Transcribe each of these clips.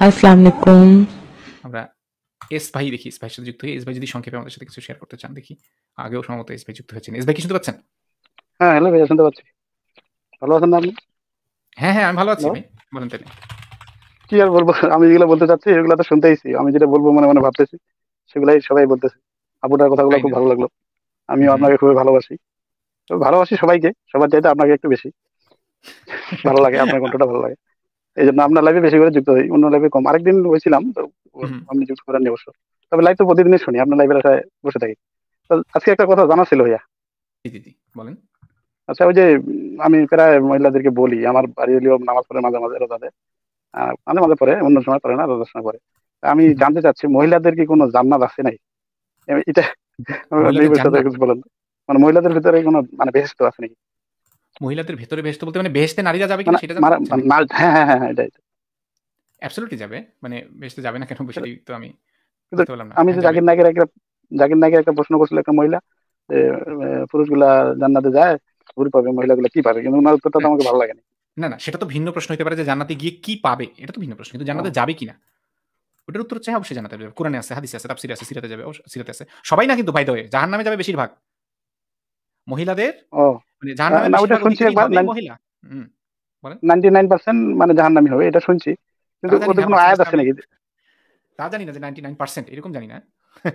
আসসালামু আলাইকুম। আমরা এস ভাই দেখি এস ভাইয়ের সাথে যুক্ত হই। এস ভাই যদি সংক্ষেপে আমাদের সাথে কিছু শেয়ার করতে চান দেখি। আগেও সম্ভবত এস ভাই যুক্ত হয়েছেন। এস ভাই কি শুনতে পাচ্ছেন? হ্যাঁ, হ্যালো ভাইয়া, শুনতে পাচ্ছি। ভালো আছেন না আপনি? হ্যাঁ, হ্যাঁ, আমি ভালো আছি হ্যালো। ভাই। বলেন তাইলে। কি আর বলবো? আমি যেগুলো বলতে চাচ্ছি এগুলো তো শুনতেইছি। আমি যেটা বলবো মনে মনে ভাবতেছি, সেগুলাই সবাই বলতেছে। আপুটার কথাগুলো তাই খুব না? ভালো লাগলো। হু, আমিও হু। আপনাকে খুবই ভালোবাসি। তো ভালোবাসি সবাইকে, সবার চাইতে আপনাকে একটু বেশি ভালো লাগে। আপনার কণ্ঠটা ভালো লাগে। এই জন্য আপনার লাইভে বেশি করে যুক্ত হই, অন্য লাইভে কম। আরেকদিন হয়েছিলাম তো, হু, হু। আপনি যুক্ত করেননি অবশ্য। তবে লাইভ তো প্রতিদিনই শুনি, আপনার লাইভের আশায় বসে থাকি। তো আজকে একটা কথা জানা ছিল ভাইয়া। জি, জি, জি। বলেন। আচ্ছা, ওই যে আমি প্রায় মহিলাদেরকে বলি, আমার বাড়ি হলেও নামাজ পড়ে মাঝে মাঝে রোজাতে, মাঝে মাঝে পড়ে, অন্য সময় পড়ে না, রোজার সময় পড়ে। তা আমি হু, হু। জানতে চাচ্ছি, মহিলাদের কি কোনো জান্নাত আছে নাই? এটা এই মহিলাদের বিষয়টা জান্নাত? কিছু বলেন তো। মানে মহিলাদের ভিতরে কোনো মানে বেহেশত আছে নাকি? মহিলাদের ভেতরে বেহেশত বলতে মানে বেহেশতে নারীরা যাবে কিনা মানে সেটা জানতে চাচ্ছেন নাকি? হ্যাঁ, হ্যাঁ, হ্যাঁ, হ্যাঁ, এটাই। অ্যাবসোলিউটলি যাবে। মানে বেহেশতে যাবে না কেন সেটা- সেটাই তো আমি কিন্তু বুঝতে পারলাম না। আমি হ্যাঁ, যে যাবে। জাকির নায়কের একটা প্রশ্ন করছিল একটা মহিলা, যে পুরুষগুলা জান্নাতে যায়, ঘুরে পাবে, মহিলাগুলা কি পাবে? কিন্তু ওনার উত্তরটা তো হ্যাঁ। আমাকে ভালো লাগেনি। না, না, সেটা তো ভিন্ন প্রশ্ন হইতে পারে যে জান্নাতে গিয়ে কি পাবে? এটা তো ভিন্ন প্রশ্ন। কিন্তু জান্নাতে ও, যাবে কিনা? ওটার উত্তর হচ্ছে হ্যাঁ, অবশ্যই জান্নাতে যাবে। কোরআনে আছে, হাদিসে আছে, তাফসিরে আছে, সিরাতে যাবে, সিরাতে আছে। সবাই না কিন্তু বাই দ্য ওয়ে, জাহান্নামে যাবে বেশিরভাগ। মহিলাদের ও, মানে জাহান্নামের না, ওইটা বেশিরভাগ শুনছি অধিকারী একবার। হবেই মহিলা। হুম, বলেন। 99% মানে জাহান্নামী হবে, এটা শুনছি। তা কিন্তু জানি ওদের না কোনো আয়াত পার্সেন্টেজটা আছে আমি নাকি? তা জানি না যে 99% এরকম জানি না।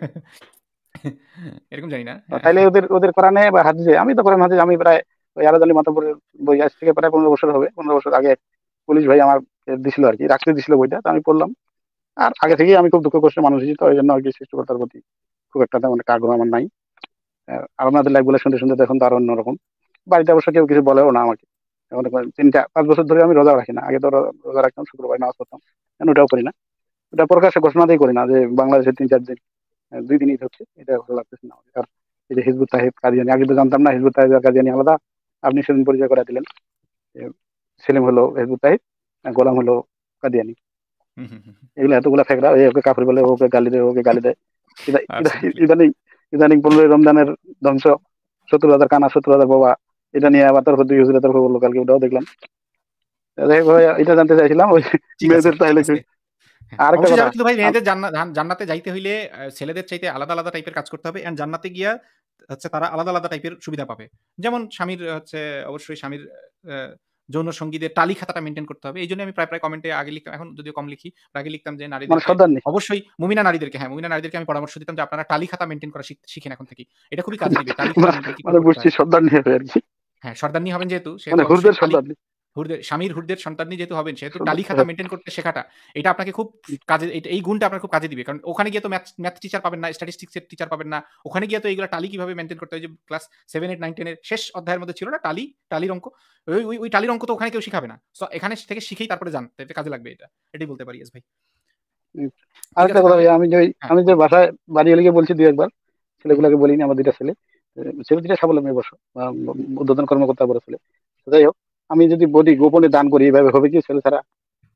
এরকম জানি না। হ্যাঁ। তাইলে ওদের ওদের কোরআনে বা হাদিসে, আমি তো কোরআন হাদিস, আমি প্রায় ওই আলাদ আলী মাতাপুরের বই, আজ থেকে প্রায় 15 বছর হবে, 15 বছর আগে এক পুলিশ ভাই আমার দিছিল আর কি, রাখতে দিছিল বইটা, তো আমি পড়লাম। আর আগে থেকেই আমি খুব দুঃখ কষ্ট মানুষ হয়েছি, তো এই জন্য আর কি সৃষ্টিকর্তার প্রতি খুব একটা তেমন একটা আগ্রহ আমার নাই। আর আপনাদের লাইভ গুলো শুনতে শুনতে তো এখন তো আরো অন্যরকম। বাড়িতে অবশ্য কেউ কিছু বলেও না আমাকে। এখন দেখবেন 3-5 বছর ধরে আমি রোজা রাখি না। আগে তো রোজা রাখতাম, শুক্রবার নামাজ পড়তাম, এখন ওটাও করি না। ওটা প্রকাশ্যে ঘোষণা দিয়ে করি না যে বাংলাদেশের 3-4 দিন, 2 দিন ঈদ হচ্ছে, এটা ভালো লাগতেছে না আমার। আর এই যে হিজবুত তাহিদ কাদিয়ানি, আগে তো জানতাম না হিজবুত তাহিদ আর কাদিয়ানি আলাদা। আপনি সেদিন পরিচয় করে দিলেন। যে সেলিম হলো হিজবুত তাহিদ, আর গোলাম হলো কাদিয়ানি। হুম, হুম, হুম। এগুলো এতগুলা ফেকরা, ওকে কাফির বলে, ওকে গালি দেয়, ওকে গালি দেয়। Absolutely. ইদানিং ইদানিং 15 রমজানের ধ্বংস, 70,000 কানা, 70,000 বাবা, এটা নিয়ে আবার তর্ক, 2 হুজুরে তর্ক করলো কালকে, ওটাও দেখলাম। যাই হোক ভাই, এটা জানতে চাইছিলাম ওই ঠিক আছে, মেয়েদের ঠিক তাহলে কি। আছে। হ্যাঁ, আর একটা অবশ্যই কথা, যাবে কিন্তু ভাই আম- মেয়েদের জান্নাতে যাইতে হইলে ছেলেদের চাইতে আলাদা, আলাদা টাইপের কাজ করতে হবে। অ্যান্ড জান্নাতে গিয়া হচ্ছে তারা আলাদা, আলাদা টাইপের সুবিধা পাবে। যেমন স্বামীর হচ্ছে অবশ্যই স্বামীর আ যৌন সঙ্গীদের টালি খাতাটা মেইনটেইন করতে হবে। এইজন্য আমি প্রায় কমেন্টে আগে লিখতাম, এখন যদিও কম লিখি। আগে লিখতাম যে মানে নারীদেরকে সর্দার নেই। অবশ্যই মুমিনা নারীদেরকে আমি পরামর্শ দিতাম যে আপনারা টালি খাতা মেইনটেইন করা শিখেন এখন থেকেই। এটা খুবই কাজে দিবে। টালি খাতা মেইনটেইন কিভাবে মানে করতে বুঝছি হয়। সর্দার নিয়ে হবে আর কি। হ্যাঁ, সর্দারনি হবেন যেহেতু, মানে সেহেতু অবশ্যই হুরদের সর্দার নেই। স্বামীর হুরদের সন্তানই যেহেতু হবেন, সেহেতু টালি খাতা হ্যাঁ। মেইনটেইন করতে শেখাটা, এটা আপনাকে খুব কাজে, এই গুণটা আপনার খুব কাজে দিবে। কারণ ওখানে গিয়ে তো ম্যাথ টিচার পাবেন না, স্ট্যাটিস্টিক্স এর টিচার পাবেন না। ওখানে গিয়ে তো এইগুলা টালি কিভাবে মেইনটেইন করতে হয়, যে ক্লাস 7, 8, 9, 10 এর শেষ অধ্যায়ের মধ্যে ছিল না টালির অঙ্ক। ওই টালির অঙ্ক তো ওখানে কেউ শিখাবে না। সো এখানে থেকে শিখেই তারপরে যান। এতে কাজে লাগবে এটা। এটাই বলতে পারি ইয়েস ভাই। উম, ঠিক আরেকটা আছে কথা তাহলে। ভাই, হ্যাঁ, আমি যে বলেন। বাসায় বাড়ি এলিগে বলছি 2-1 বার, হুম, ছেলেগুলোকে বলিনি, আমার 2টা ছেলে। ছেলে 2টা স্বাবলম্বী অবশ্য, উদ্বোধন কর্মকর্তা বড় ছেলে। তো যাই হোক, আমি যদি বডি গোপনে দান করি, এইভাবে হবে কি ছেলে ছাড়া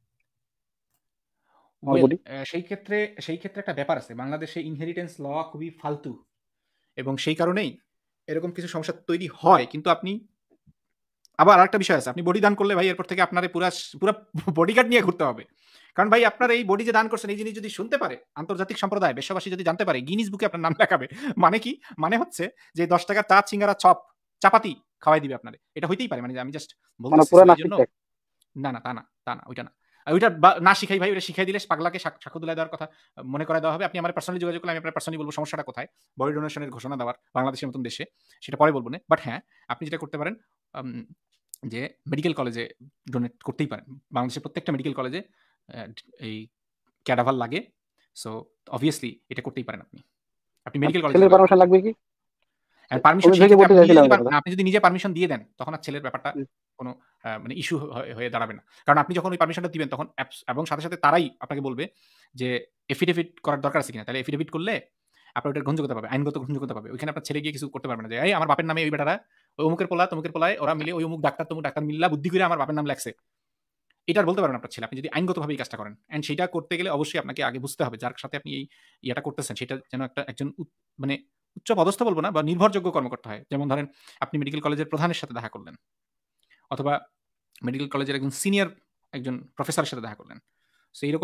আমার ওয়েল বডি? সেই ক্ষেত্রে একটা ব্যাপার আছে। বাংলাদেশে ইনহেরিটেন্স ল খুবই ফালতু এবং সেই কারণেই এরকম কিছু সমস্যা তৈরি হয়। কিন্তু আপনি আবার আরেকটা বিষয় আছে। আপনি বডি দান করলে ভাই এরপর থেকে আপনার পুরা বডিগার্ড নিয়ে ঘুরতে হবে। কারণ ভাই আপনার এই বডি যে দান করছেন এই জিনিস যদি শুনতে পারে আন্তর্জাতিক সম্প্রদায়, বিশ্ববাসী যদি জানতে পারে, গিনিস বুকে আপনার নাম লেখাবে। মানে কি? মানে হচ্ছে যে ৳10 চা, সিঙ্গারা, চপ, চাপাতি খাওয়াই দিবে আপনারে। এটা হইতেই পারে। মানে আমি জাস্ট মানে বলতেছি। পুরা সো নাস্তিক এইজন্য টাইপ। না, না, তা না, ওইটা না। ওইটা না শিখাই ভাই, ওইটা শিখাই দিলে পাগলাকে সাক্ষ্য তুলায় দেওয়ার কথা মনে করায় দেওয়া হবে। আপনি আমার পার্সোনালি যোগাযোগ করলে আমি আপনার পার্সোনালি বলব সমস্যাটা কোথায়। বডি ডোনেশনের ঘোষণা দেওয়ার বাংলাদেশের মতন দেশে, সেটা পরে বলব না। বাট হ্যাঁ, আপনি যেটা করতে পারেন, আম যে মেডিকেল কলেজে ডোনেট করতেই পারেন। বাংলাদেশের প্রত্যেকটা মেডিকেল কলেজে এই ক্যাডাভার লাগে। সো obviously এটা করতেই পারেন আপনি। আপনি আর মেডিকেল কলেজে ছেলের যোগাযোগ পারমিশন করতে লাগবে পারেন। কি? অ্যান্ড পারমিশন আমি সেই থেকে ক্ষেত্রে বলতে চাইছিলাম এটা কথা। আপনি যদি নিজে পারমিশন দিয়ে দেন, তখন আর ছেলের ব্যাপারটা হুম। কোনো মানে ইস্যু হয়ে দাঁড়াবে না। কারণ আপনি যখন ওই পারমিশনটা দিবেন তখন এবং সাথে, সাথে তারাই আপনাকে বলবে যে এফিডেভিট করার দরকার আছে কিনা। তাহলে এফিডেভিট করলে আপনার ওটার গ্রহণযোগ্যতা পাবে, আইনগত গ্রহণযোগ্যতা পাবে। ওইখানে আপনার ছেলে গিয়ে কিছু করতে পারবে না যে, "এই আমার বাপের নামে ওই বেটারা, ওই অমুকের পোলা, তমুকের পোলায় ওরা মিলে ওই অমুক ডাক্তার, তমুক ডাক্তার মিল্লা বুদ্ধি করে আমার বাপের নাম লেখছে।" এটা আর বলতে পারবেন আপনার ছেলে, আপনি যদি আইনগতভাবে এই কাজটা করেন। অ্যান্ড সেইটা করতে গেলে অবশ্যই আপনাকে আগে বুঝতে হবে যার সাথে আপনি এই ইয়েটা করতেছেন সেটা যেন একজন মানে উচ্চ পদস্থ বলব না, বা নির্ভরযোগ্য কর্মকর্তা হয়। যেমন ধরেন আপনি মেডিকেল কলেজের প্রধানের সাথে দেখা করলেন, অথবা মেডিকেল কলেজের একজন সিনিয়র একজন প্রফেসরের সাথে দেখা করলেন। সো এইরকম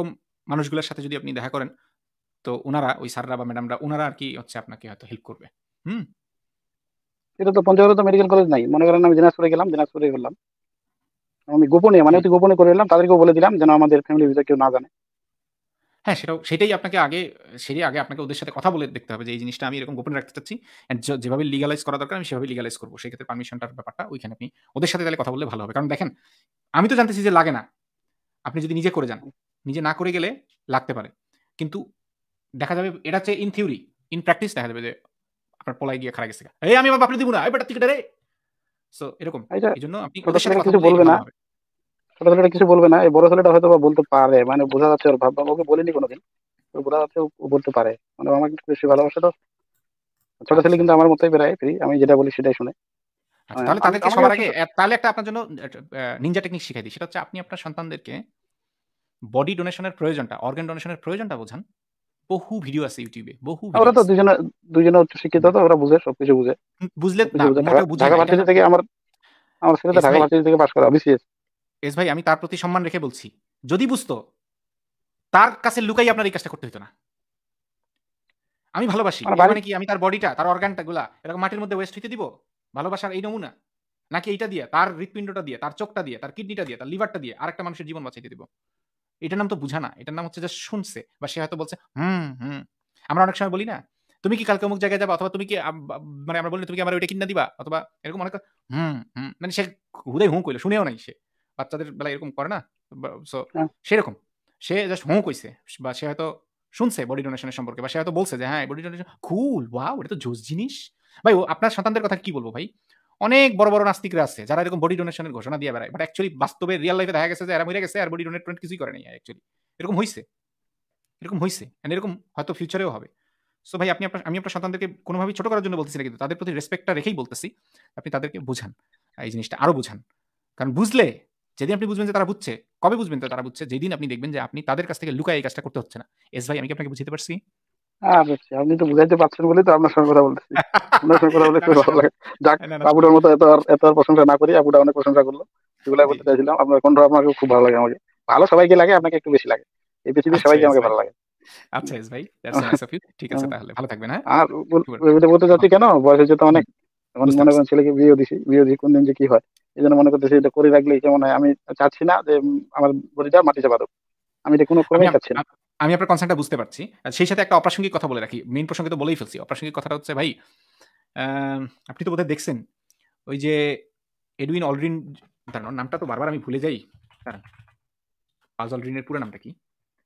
মানুষগুলোর সাথে যদি আপনি দেখা করেন, তো উনারা ওই স্যাররা বা ম্যাডামরা উনারা আর কি হচ্ছে আপনাকে হয়তো হেল্প করবে। হুম। এটা তো পঞ্চগড়ে তো মেডিকেল কলেজ নাই, মনে করেন আমি দিনাজপুরে গেলাম, দিনাজপুরে করলাম, আমি গোপনে মানে জি। অতি গোপনে করে এলাম, তাদেরকেও বলে দিলাম যেন আমাদের ফ্যামিলির ভিতরে কেউ না জানে। হ্যাঁ, সেটাই আগে আপনাকে ওদের সাথে কথা বলে দেখতে হবে যে এই জিনিসটা আমি এরকম গোপনে রাখতে চাচ্ছি। অ্যান্ড যেভাবে লিগালাইজ করা দরকার আমি সেভাবে লিগালাইজ করব। সেক্ষেত্রে পারমিশনটার ব্যাপারটা ওইখানে আপনি ওদের সাথে তাহলে কথা বললে ভালো হবে। কারণ দেখেন, আমি তো জানতেছি যে লাগে না। আপনি যদি নিজে করে যান, নিজে না করে গেলে লাগতে পারে। কিন্তু দেখা যাবে এটা হচ্ছে ইন থিওরি, ইন প্র্যাকটিস দেখা যাবে যে আপনার পলায় গিয়ে খাড়া গেছে। এই আমি আমার বাপরে দিব না, এই বেটা টিকেটে রে। সো এরকম। এটা এজন্য আপনি ছোট ওদের সাথে ছেলেটা কথা কিছু বললে বলবে না, ভালো হবে। ছোট ছেলেটা কিছু বলবে না, এই বড় ছেলেটা হয়তো বা বলতে পারে, মানে বোঝা যাচ্ছে ওর ভাবনা, ওকে বলিনি কোনোদিন, তো বোঝা যাচ্ছে ও বলতে পারে, মানে ও আমাকে একটু বেশি ভালোবাসে তো। ছোট ছেলে আচ্ছা। কিন্তু আমার মতোই বেড়ায় ফ্রি, আমি যেটা বলি সেটাই শুনে। আচ্ছা, তাহলে আমি তাদেরকে আমাকে সবার হচ্ছে আগে তাহলে একটা আপনার জন্য নিনজা টেকনিক শিখাই দিই। সেটা হচ্ছে আপনি আপনার সন্তানদেরকে বডি ডোনেশনের প্রয়োজনটা, অর্গান ডোনেশনের প্রয়োজনটা বোঝান। বহু ভিডিও আছে ইউটিউবে, বহু ওরা ভিডিও তো আছে। দুজনে দুজনে উচ্চ শিক্ষিত, তো ওরা বুঝে, সবকিছু বুঝে, বুঝলে সবকিছু না, বুঝে। ঢাকা মোটেও বুঝে ঢাকা না। এটা ভার্সিটি না থেকে আমার আমার ছেলে তো এস ঢাকা ভাই, ভার্সিটি থেকে পাশ করা, বিসিএস। এস ভাই আমি তার প্রতি সম্মান রেখে বলছি। যদি বুঝতো, তার কাছে লুকাই আপনার এই কাজটা করতে হতো না। আমি ভালোবাসি। মানে এর বাড়ি মানে কি আমি তার বডিটা, তার অর্গানটা গুলা এরকম মাটির মধ্যে ওয়েস্ট হইতে দিব? ভালোবাসার এই নমুনা? নাকি এইটা দিয়ে, তার হৃৎপিণ্ডটা দিয়ে, তার চোখটা দিয়ে, তার কিডনিটা দিয়ে, তার লিভারটা দিয়ে আরেকটা মানুষের জীবন বাঁচাইতে দিব? এটার নাম তো বুঝা না। এটার নাম হচ্ছে জাস্ট শুনছে বা সে হয়তো বলছে হুম, হুম। আমরা অনেক সময় বলি না? তুমি কি কালকে অমুক জায়গায় যাবা? অথবা তুমি কি মানে আমরা বলি তুমি কি আমার ওইটা কিনা দিবা? অথবা এরকম অনেক হুম, হুম। মানে সে হুদাই হুঁ কইলো, শুনেও নাই সে। বাচ্চাদের বেলায় এরকম করে না? সো হ্যাঁ, সেরকম। সে জাস্ট হুঁ কইছে বা সে হয়তো শুনছে বডি ডোনেশন এর সম্পর্কে বা সে হয়তো বলছে যে হ্যাঁ, বডি ডোনেশন কুল, ওয়াও! এটা তো জোস জিনিস। ভাই আপনার সন্তানদের কথা কি বলব ভাই? অনেক বড়, বড় নাস্তিকরা আছে যারা এরকম বডি ডোনেশন এর ঘোষণা দিয়ে বেড়ায়। বাট অ্যাকচুয়ালি বাস্তবে রিয়াল লাইফ এ দেখা গেছে যে এরা মইরা গেছে আর বডি ডোনেট কিছুই করে নাই অ্যাকচুয়ালি। এরকম হইছে। এরকম হইছে। এন্ড এরকম হয়তো ফিউচারেও হবে। সো ভাই আমি আপনার সন্তানদেরকে কোনোভাবেই ছোট করার জন্য বলতেছি না, কিন্তু তাদের প্রতি রেসপেক্টটা রেখেই বলতেছি। আপনি তাদেরকে বুঝান। এই জিনিসটা আরো বুঝান। কারণ বুঝলে, যেদিন আপনি বুঝবেন যে তারা বুঝছে, কবে বুঝবেন তারা বুঝছে? যেদিন আপনি দেখবেন যে আপনি তাদের কাছ থেকে লুকায়ে এই কাজটা করতে হচ্ছে না। এস ভাই আমি কি আপনাকে বুঝাতে পারছি? বুঝছি। আপনি তো বুঝাইতে পারছেন বলেই তো আপনার সঙ্গে কথা বলতেছি। আপনার সঙ্গে কথা বলে না, খুবই না ভালো শুনুন। লাগে। যাক, না, না শুনুন। আপুটার মতো এত আর প্রশংসা না করি, আপুটা অনেক প্রশংসা করলো, এগুলাই জি, বলতে জি। চাইছিলাম। আপনার কণ্ঠ আপনাকে খুব ভালো লাগে আমাকে। ভালো সবাইকে লাগে, আপনাকে একটু বেশি লাগে। এই পৃথিবীর আচ্ছা সবাইকে এস আমাকে ভাই। ভালো লাগে। আচ্ছা এস ভাই। That's so nice of you. ঠিক আছে তাহলে। ভালো থাকবেন, হ্যাঁ? আর শুভ এটা বলতে চাচ্ছি কেন, বয়স হচ্ছে তো অনেক, হুম, এখন বুঝতে মনে পারছি। করেন ছেলেকে বিয়ে দিছি কোন দিন যে কি হয়, এই জন্য মনে করতেছি এটা করে রাখলে কেমন হয়। আমি চাচ্ছি না যে আমার বডিটা মাটি চাপা দেবো, আমি এটা কোনো আমি ক্রমেই আপ চাচ্ছি না। আপ আমি আপনার কনসার্নটা বুঝতে পারছি। আর সেই সাথে একটা অপ্রাসঙ্গিক কথা বলে রাখি। মেইন প্রসঙ্গে তো বলেই ফেলছি। অপ্রাসঙ্গিক কথাটা হচ্ছে ভাই, আম আপনি তো বোধহয় দেখছেন ওই যে এডুইন অলড্রিন, দাঁড়ান ওর নামটা তো বারবার আমি ভুলে যাই। দাঁড়ান, বাজ অলড্রিনের পুরো নামটা কি?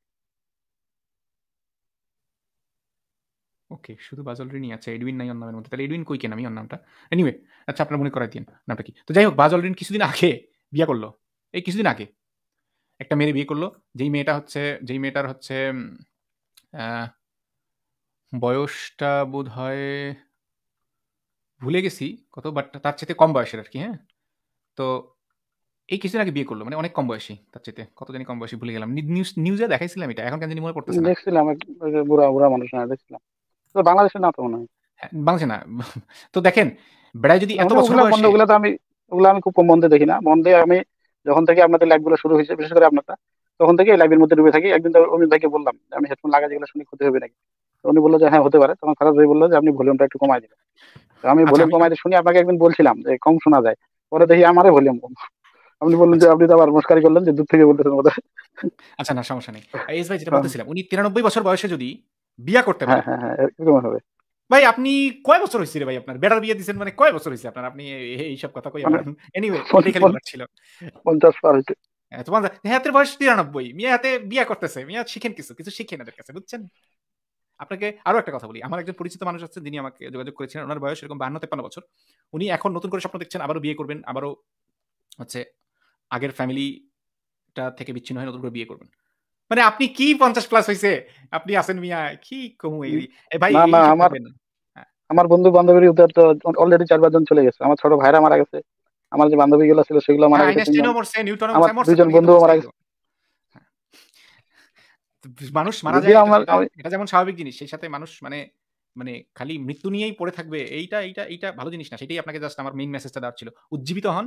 ওকে, শুধু বাজ অলড্রিনই আছে। এডুইন নাই ওর নামের মধ্যে। তাহলে এডুইন কই কেন আমি ওর নামটা? এনিওয়ে, আচ্ছা আপনার মনে করায় দিয়েন নামটা কি। তো যাই হোক, বাজ অলড্রিন কিছুদিন আগে বিয়ে করলো। এই কিছুদিন আগে একটা মেয়ের বিয়ে করলো। যেই মেয়েটার হচ্ছে আহ, বয়সটা বোধহয় ভুলে গেছি কত, বাট তার চাইতে কম বয়সের আর কি, হ্যাঁ? তো এই কিছুদিন আগে বিয়ে করলো, মানে অনেক কম বয়সী, তার চাইতে কত জানি কম বয়সী ভুলে গেলাম। নিউজে দেখাইছিলাম এটা, এখন কেন জানি মনে পড়তেছে না। দেখছিলাম ওই যে বুড়া বুড়া মানুষ, না দেখছিলাম, তো বাংলাদেশের না তো মনে হয়। হ্যাঁ, বাংলাদেশে না। তো দেখেন, বেড়ায় যদি এত মানে বছর ওগুলা বন্ধ, বয়সে, ওগুলা আমি খুব কম মন দিয়ে দেখি না। মন দিয়ে আমি যখন থেকে আপনাদের লাইভ গুলো শুরু হয়েছে, বিশেষ করে আপনারটা, তখন থেকে লাইভের মধ্যে ডুবে থাকি। একদিন তো অমিত ভাইকে বললাম যে আমি হেডফোন লাগাই, যেগুলো শুনে ক্ষতি হবে নাকি, তো উনি বললো যে হ্যাঁ হতে পারে। তখন ফারাজ ভাই বললো যে আপনি ভলিউমটা একটু কমাই দিবেন। তো আমি আচ্ছা ভলিউম আমি কমাই দিয়ে শুনি, আপনাকে একদিন বলছিলাম যে কম শোনা যায়, পরে দেখি আমারই ভলিউম কম। আপনি বললেন যে আচ্ছা, আপনি তো আবার মস্কারি করলেন যে দূর থেকে বলতেছেন বোধ হয়। আচ্ছা না সমস্যা নেই। এস ভাই যেটা বলতেছিলাম, উনি 93 বছর বয়সে যদি বিয়া করতে হ্যাঁ পারে, হ্যাঁ হ্যাঁ, এরকম হবে। ভাই আপনি কয় বছর হয়েছে রে ভাই আপনার? বেটার বিয়ে দিচ্ছেন মানে কয় বছর হয়েছে আপনার? আপনি এইসব কথা কই মানে আমার। এনিওয়ে এটাই খালি বলার ছিল। 50 পার হইতে। তোমার হাতের বয়স 93, মিয়া হাতে বিয়া করতেছে, মিয়া শিখেন কিছু কিছু শিখেন এদের কাছে, বুঝছেন? আপনাকে আরো একটা কথা বলি। আমার একজন পরিচিত মানুষ আছে যিনি আমাকে যোগাযোগ করেছিলেন। উনার বয়স এরকম 52-53 বছর। উনি এখন নতুন করে স্বপ্ন দেখছেন, আবারও বিয়ে করবেন, আবারও হচ্ছে আগের ফ্যামিলিটা থেকে বিচ্ছিন্ন হয়ে নতুন করে বিয়ে করবেন। মানে আপনি কি 50 প্লাস হইছে? আপনি আছেন মিয়া কি কমু এই, উম, ভাই না না, এইসব আমার করবেন না। হ্যাঁ, আমার বন্ধু বান্ধবের উদ্ধার তো অলরেডি 4-5 জন চলে গেছে। আমার ছোট ভাইরা মারা গেছে, আমার যে বান্ধবী গুলো ছিল সেগুলো মারা হ্যাঁ, গেছে আইনস্টাইনও 3 জন, মরছে, নিউটনও আমার মরছে, মরছে তো 2 জন বিয়ে তো বন্ধুও মারা করছেই তো। গেছে। হ্যাঁ। মানুষ মারা যদি যায়, এটা আমার এটা আমি এটা যেমন স্বাভাবিক জিনিস, সেই সাথে মানুষ মানে মানে খালি মৃত্যু নিয়েই পড়ে থাকবে, এইটা ভালো জিনিস না। সেটাই আপনাকে জাস্ট আমার মেইন মেসেজটা দেওয়ার ছিল। উজ্জীবিত হন,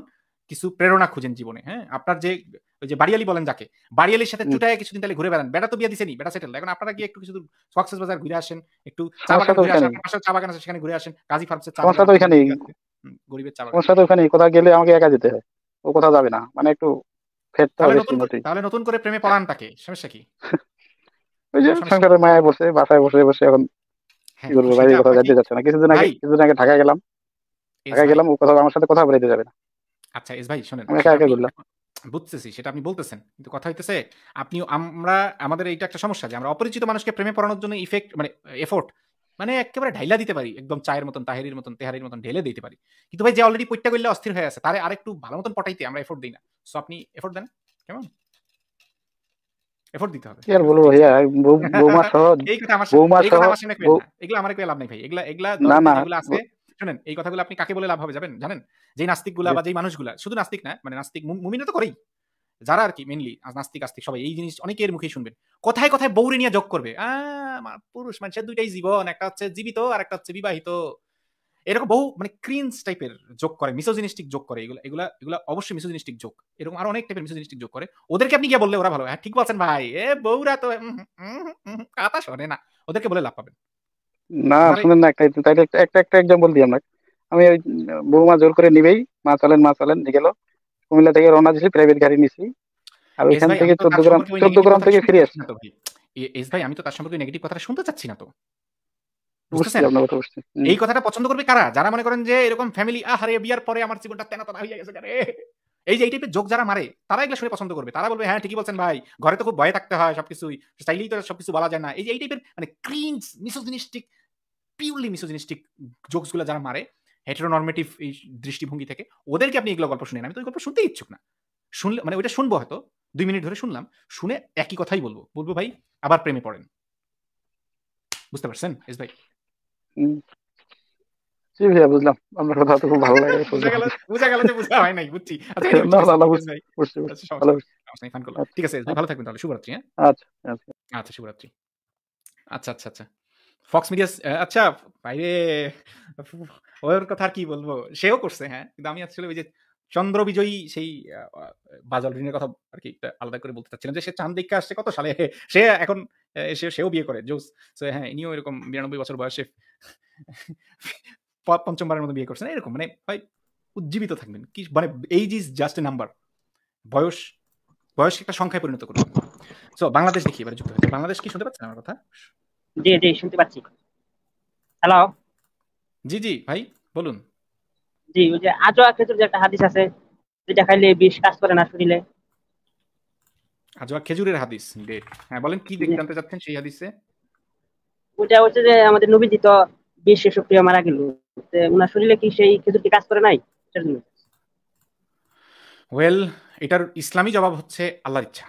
কিছু প্রেরণা খুঁজেন জীবনে, হ্যাঁ? আপনার যে ওই যে বাড়িয়ালি বলেন যাকে, বাড়িয়ালির সাথে চুটায়ে কিছুদিন তাহলে ঘুরে বেড়ান। বেটা তো বিয়া দিছেনি, বেটা সেটেল। এখন আপনারা গিয়ে একটু কিছু দূর কক্সবাজার ঘুরে আসেন, একটু চা সমস্যা বাগান তো ঘুরে আসেন, ওইখানেই, আপনার পাশে চা বাগান আছে সেখানে ঘুরে আসেন। গাজী ফার্মসের চা সমস্যা বাগান তো আপনাদের ওইখানেই, ওদিকে আছে। গরিবের চা বাগান। সমস্যা তো ওইখানেই, কোথাও গেলে আমাকে একা যেতে হয়, ও কোথাও যাবে না, মানে একটু ফেরতে হবে শ্রীমতী। তাহলে নতুন করে প্রেমে পড়ান তাকে। সমস্যা কি? ওই যে কোনো সমস্যা নেই। সংসারের মায়ায় বসে, বাসায় বসে বসে এখন কি হ্যাঁ, তো করবো, বাইরে সেটা কোথাও আপনাকে যেতে যাচ্ছে না। ভাই, কিছুদিন আগে ঢাকা গেলাম, এস ঢাকা ভাই, গেলাম, ও কোথাও আমার সাথে কথা বলাইতে যাবে না, আচ্ছা এস ভাই শোনেন, আমি একা সেটা একা আপনি ঘুরলাম। বুঝতেছি, সেটা আপনি বলতেছেন। কিন্তু কথা হইতেছে আপনি আমরা আমাদের এইটা একটা সমস্যা যে আমরা অপরিচিত মানুষকে প্রেমে পড়ানোর জন্য ইফেক্ট মানে এফোর্ট মানে একেবারে ঢাইলা দিতে পারি, একদম চায়ের মতন তাহেরির মতন তেহারির মতন ঢেলে দিতে পারি। কিন্তু ভাই যে অলরেডি পইট্টা করলে অস্থির হয়ে আছে তারে আরেকটু ভালো মতন পটাইতে আমরা এফোর্ট দিই না। সো আপনি এফোর্ট দেন, কেমন? এফোর্ট দিতে হবে, কি আর ঠিক আছে? বলবো ঠিক আছে ভাইয়া, ভাই। বৌমা সহ, এই কথা আমার বৌমা এই সহ, কথা আমার সামনে কইেন বউ, না, এগুলো আমার কইয়া লাভ নাই ভাই। এগুলা এগুলা না ধর্মে না, যেগুলো আছে, শুনেন এই কথাগুলো আপনি কাকে বলে লাভ হবে জানেন? জানেন যেই নাস্তিকগুলা বা যেই মানুষগুলা, শুধু নাস্তিক না, মানে নাস্তিক মুমিনও তো করেই, যারা আর কি মেইনলি নাস্তিক আস্তিক সবাই এই জিনিস অনেকের মুখেই শুনবেন, কথায় কথায় বউরে নিয়ে যোগ করবে। পুরুষ মানুষের দুইটাই জীবন, একটা হচ্ছে জীবিত আর একটা হচ্ছে বিবাহিত, এরকম বহু মানে ক্রিঞ্জ টাইপের যোগ করে, মিসোজিনিস্টিক যোগ করে। এগুলা এগুলা এগুলা অবশ্যই মিসোজিনিস্টিক যোগ, এরকম আরো অনেক টাইপের মিসোজিনিস্টিক যোগ করে। ওদেরকে আপনি গিয়ে বললে ওরা ভালো, হ্যাঁ ঠিক বলছেন ভাই, এ বউরা তো কথা শোনে না, ওদেরকে বলে লাভ পাবেন। না আমার শুনেন না, একটা তাইলে একটা এক্সাম্পল দিই আমরা। আমি ওই বৌমা জোর করে নিবেই, মা চলেন নিয়ে গেল, কুমিল্লা থেকে রওনা দিছি, প্রাইভেট গাড়ি নিছি, আর এস ওইখান ভাই, থেকে আমি তো তার সম্পর্কে ওই 14 নেগেটিভ গ্রাম কথাটা থেকে শুনতে ফিরে চাচ্ছি আসছি। না তো ভাই। এস ভাই, আমি তো তার সম্পর্কে নেগেটিভ কথাটা শুনতে চাচ্ছি না তো, বুঝছি, বুঝতেছেন? আপনার কথা বুঝছি। এই কথাটা পছন্দ করবে কারা? যারা মনে করেন যে এরকম ফ্যামিলি, আহারে বিয়ার পরে আমার জীবনটা তেনা তেনা হয়ে গেছে রে, এই যে এই টাইপের যোগ যারা মারে, তারা এগুলো শুনে পছন্দ করবে। তারা বলবে হ্যাঁ ঠিকই বলছেন ভাই, ঘরে তো খুব ভয়ে থাকতে হয়, সবকিছুই চাইলেই তো সবকিছু বলা যায় না। এই যে এই টাইপের মানে cringe misogynistic, purely misogynistic jokes গুলো যারা মারে হেটেরোনর্মেটিভ এই দৃষ্টিভঙ্গি থেকে, ওদেরকে আপনি এগুলো গল্প শুনেন। আমি তো ওই গল্প শুনতে ইচ্ছুক না। শুনলে মানে ওইটা শুনবো হয়তো 2 মিনিট ধরে শুনলাম, শুনে একই কথাই বলবো, বলবো ভাই আবার প্রেমে পড়েন। বুঝতে পারছেন এস ভাই? হুম, জি ভাইয়া বুঝলাম, আপনার কথা তো খুব ভালো লাগে, বুঝা বুঝলাম। গেল, বুঝা গেল যে বুঝা হয় নাই, বুঝছি। আচ্ছা এনিওয়ে না ঠিক না আছে না, এস ভাই। বুঝছি আচ্ছা বুঝছি, সমস্যা ভালো নেই, বুঝছি। সমস্যা নেই, ফান করলাম। আচ্ছা, ঠিক আছে এস ভাই, হ্যাঁ, ভালো থাকবেন তাহলে। শুভরাত্রি, হ্যাঁ? আচ্ছা আচ্ছা। আচ্ছা শুভরাত্রি। আচ্ছা আচ্ছা আচ্ছা। ফক্স মিডিয়া, আচ্ছা বাইরে ওর কথা আর কি বলবো, সেও করছে হ্যাঁ, কিন্তু আমি আসলে ওই যে চন্দ্র বিজয়ী সেই বাজল ঋণের কথা আর কি একটা আলাদা করে বলতে চাচ্ছিলাম, যে সে চাঁদ দেখে আসছে কত সালে, সে এখন সেও বিয়ে করে জোস। So, হ্যাঁ ইনিও এরকম 92 বছর বয়সে পঞ্চমবারের মতো বিয়ে করছেন, এরকম মানে ভাই উজ্জীবিত থাকবেন কি, মানে age is just a number. বয়স বয়স একটা সংখ্যায় পরিণত করবেন। সো বাংলাদেশ দেখি এবারে যুক্ত হয়েছে। বাংলাদেশ কি শুনতে পাচ্ছেন আমার কথা? জি জি শুনতে পাচ্ছি। হ্যালো। জি জি ভাই বলুন। জি, ওই যে আজোয়া খেজুর যে একটা হাদিস আছে, যেটা খাইলে বিষ কাজ করে না শরীরে। আজওয়া খেজুরের হাদিস, গ্রেট। হ্যাঁ বলেন কি জি, জানতে চাচ্ছেন সেই হাদিসে? ওইটা হচ্ছে যে আমাদের নবীজি তো বিষ সক্রিয় মারা গেল, ওনার শরীরে কি সেই খেজুর কি কাজ করে নাই সেটার জন্য। ওয়েল, এটার ইসলামী জবাব হচ্ছে আল্লাহর ইচ্ছা।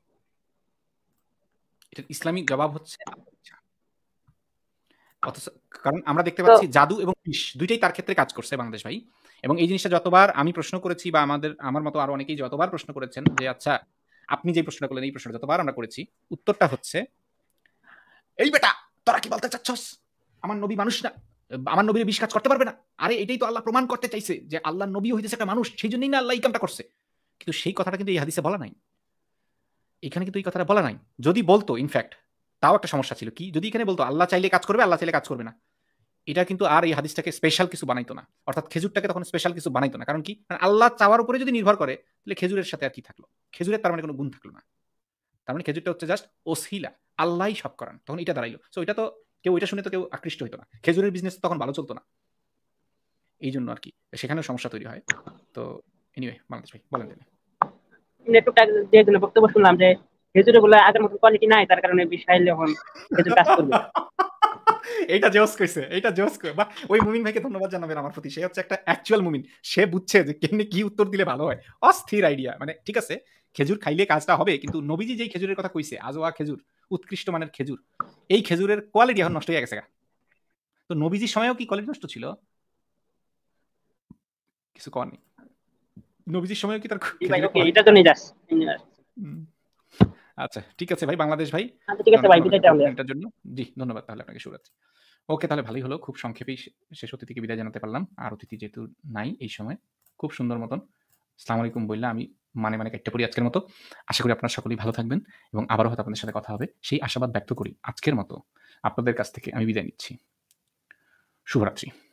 এটার ইসলামী জবাব হচ্ছে আল্লাহর ইচ্ছা। অথচ কারণ আমরা দেখতে তো পাচ্ছি জাদু এবং বিষ দুইটাই তার ক্ষেত্রে কাজ করছে বাংলাদেশ ভাই। এবং এই জিনিসটা যতবার আমি প্রশ্ন করেছি বা আমার মতো আরো অনেকেই যতবার প্রশ্ন করেছেন যে আচ্ছা আপনি যে প্রশ্নটা করলেন, এই প্রশ্নটা যতবার আমরা করেছি, উত্তরটা হচ্ছে এই বেটা তোরা কি বলতে চাচ্ছস, আমার নবী মানুষ না, আমার নবীর বিষ কাজ করতে পারবে না। আরে এটাই তো আল্লাহ প্রমাণ করতে চাইছে যে আল্লাহ নবী হইতেছে একটা মানুষ, সেই জন্যই না আল্লাহ এই কামটা করছে। কিন্তু সেই কথাটা কিন্তু এই হাদিসে বলা নাই, এখানে কিন্তু এই কথাটা বলা নাই। যদি বলতো ইনফ্যাক্ট তাও একটা সমস্যা ছিল, কি যদি এখানে বলতো আল্লাহ চাইলে কাজ করবে, আল্লাহ চাইলে কাজ করবে না, এটা কিন্তু আর এই হাদিসটাকে স্পেশাল কিছু বানাইতো না, অর্থাৎ খেজুরটাকে তখন স্পেশাল কিছু বানাইতো না। কারণ কি, কারণ আল্লাহ চাওয়ার উপরে যদি নির্ভর করে তাহলে খেজুরের সাথে আর কি থাকলো, খেজুরের তার মানে কোনো গুণ থাকলো না। তার মানে খেজুরটা হচ্ছে জাস্ট ওসিলা, আল্লাহই সব করান, তখন এটা দাঁড়াইলো। সো এটা তো কেউ এটা শুনে তো কেউ আকৃষ্ট হইতো না, খেজুরের বিজনেস তখন ভালো চলতো না, এই জন্য আর কি সেখানেও সমস্যা তৈরি হয়। তো এনিওয়ে বাংলাদেশ ভাই বলেন তিনি। নেটওয়ার্কটা দিয়ে একজনের বক্তব্য শুনলাম যে খেজুরে বলে আগের মতো কোয়ালিটি নাই, তার কারণে বিষ খাইলে এখন খেজুর কাজ করবে। এইটা জোস কইছে, এইটা জোস কই বা ওই মুমিন ভাইকে ধন্যবাদ জানাবেন আমার প্রতি, সে হচ্ছে একটা অ্যাকচুয়াল মুমিন, সে বুঝছে যে কেমনে কি উত্তর দিলে ভালো হয়। অস্থির আইডিয়া, মানে ঠিক আছে খেজুর খাইলে কাজটা হবে, কিন্তু নবীজি যেই খেজুরের কথা কইছে আজওয়া খেজুর, উৎকৃষ্ট মানের খেজুর, এই খেজুরের কোয়ালিটি এখন নষ্ট হয়ে গেছে। তো নবীজির সময়ও কি কোয়ালিটি নষ্ট ছিল? কিছু কর নেই, নবীজির সময়ও কি তার জি ভাই, খেজুরের ওকে, কোয়ালিটি? এটা তো নিয়ে যাস। আচ্ছা ঠিক আছে ভাই বাংলাদেশ ভাই, আচ্ছা ঠিক আছে অনেক ভাই, ধন্যবাদ বিদায় আপনাকে তাহলে। ওপিনিয়নটার জন্য। জি ধন্যবাদ, তাহলে আপনাকে শুভরাত্রি। ওকে তাহলে ভালোই হলো, খুব সংক্ষেপেই শেষ অতিথিকে বিদায় জানাতে পারলাম, আর অতিথি যেহেতু নাই এই সময়, খুব সুন্দর মতন আসসালামু আলাইকুম বললে আমি মানে কাটতে পড়ি আজকের মতো। আশা করি আপনারা সকলেই ভালো থাকবেন এবং আবারও হয়তো আপনাদের সাথে কথা হবে। সেই আশাবাদ ব্যক্ত করি আজকের মতো আপনাদের কাছ থেকে আমি বিদায় নিচ্ছি। শুভরাত্রি।